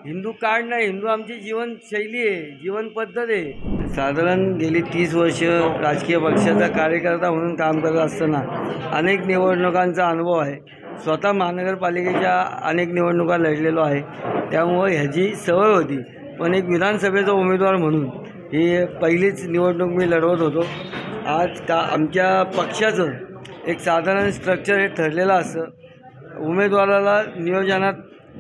Hindu card नाही, हिंदू आमची जीवनशैली आहे, जीवन पद्धत आहे। साधारण गेली 30 वर्ष राजकीय पक्षाचा कार्यकर्ता म्हणून काम करत असताना अनेक निवडणुकांचा अनुभव आहे। स्वतः महानगरपालिकेच्या अनेक निवडणुका लढलेलो आहे, त्यामुळे ह्याची सवय होती। पण एक विधानसभेचा उमेदवार म्हणून ही पहिलीच निवडणूक मी लढवत होतो। आज आमच्या पक्षाचं एक साधारण स्ट्रक्चर हे ठरलेलं असतं। उमेदवाराला नियोजनात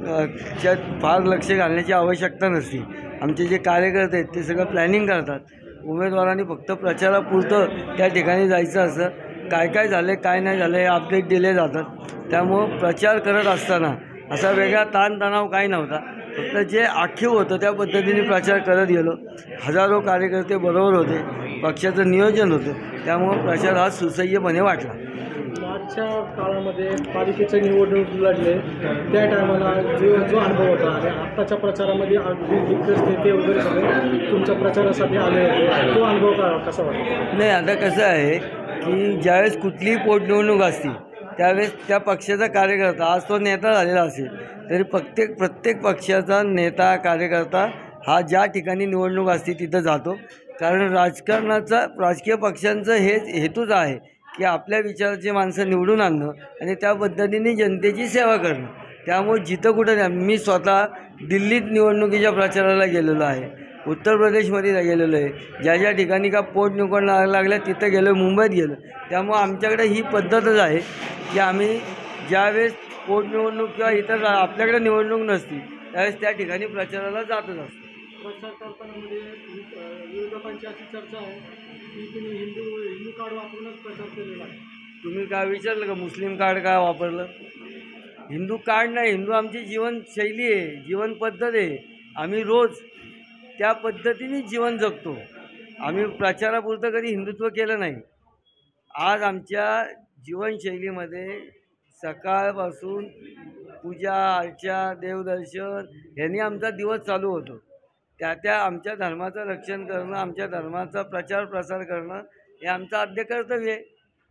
फार लक्ष घालण्याची आवश्यकता नसते। आमचे जे कार्यकर्ते आहेत ते सगळं प्लॅनिंग करतात। उमेदवारांनी फक्त प्रचारापुरतं त्या ठिकाणी जायचं असतं। काय काय झाले काय नाही झाले हे अपडेट दिले जातात। त्यामुळं प्रचार करत असताना असा वेगळा ताणतणाव काही नव्हता। फक्त जे आखीव होतं त्या पद्धतीने प्रचार करत गेलो। हजारो कार्यकर्ते बरोबर होते, पक्षाचं नियोजन होतं, त्यामुळं प्रचार हा सुसह्यपणे वाटला। मागच्या काळामध्ये पालिकेचे निवडणूक लढले त्या टायमाला जो अनुभव होता आणि आत्ताच्या प्रचारामध्ये अगदी दिग्गज नेते वगैरे सगळे तुमच्या प्रचारासाठी आले होते, तो अनुभव कसा वाटतो? नाही, आता कसं आहे की ज्यावेळेस कुठलीही पोटनिवडणूक असते त्यावेळेस त्या पक्षाचा कार्यकर्ता, आज तो नेता झालेला असेल तरी प्रत्येक पक्षाचा नेता कार्यकर्ता हा ज्या ठिकाणी निवडणूक असते तिथं जातो। कारण राजकीय पक्षांचं हेतूच आहे की आपल्या विचाराची माणसं निवडून आणणं आणि त्या पद्धतीने जनतेची सेवा करणं। त्यामुळे जिथं कुठं मी स्वतः दिल्लीत निवडणुकीच्या प्रचाराला गेलेलो आहे, उत्तर प्रदेशमध्ये गेलेलो आहे, ज्या ठिकाणी का पोटनिवडणूक लागल्या तिथं गेलो, मुंबईत गेलो। त्यामुळे आमच्याकडे ही पद्धतच आहे की आम्ही ज्यावेळेस पोटनिवडणूक किंवा इतर आपल्याकडे निवडणूक नसती त्यावेळेस त्या ठिकाणी प्रचाराला जातच असतो। प्रचार करताना विरोधकांची अशी चर्चा आहे की तुम्ही हिंदू कार्ड वापरूनच प्रचार केलेला आहे। तुम्ही काय विचारलं का मुस्लिम कार्ड काय वापरलं? हिंदू कार्ड नाही, हिंदू आमची जीवनशैली आहे, जीवन पद्धत आहे। आम्ही रोज त्या पद्धतीने जीवन जगतो। आम्ही प्रचारापुरतं कधी हिंदुत्व केलं नाही। आज आमच्या जीवनशैलीमध्ये सकाळपासून पूजा अर्चा देवदर्शन यांनी आमचा दिवस चालू होतो। त्या आमच्या धर्माचं रक्षण करणं, आमच्या धर्माचा प्रचार प्रसार करणं हे आमचं आद्य कर्तव्य आहे।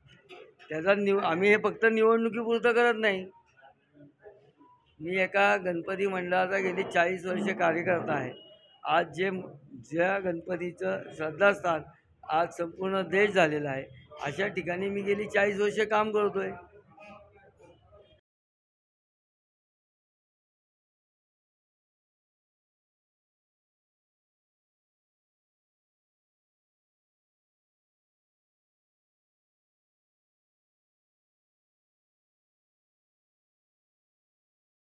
आम्ही हे फक्त निवडणुकीपुरतं करत नाही। मी एका गणपती मंडळाचा गेली 40 वर्ष कार्यकर्ता आहे। आज ज्या गणपतीचं श्रद्धास्थान आज संपूर्ण देश झालेला आहे, अशा ठिकाणी मी गेली 40 वर्ष काम करतो आहे।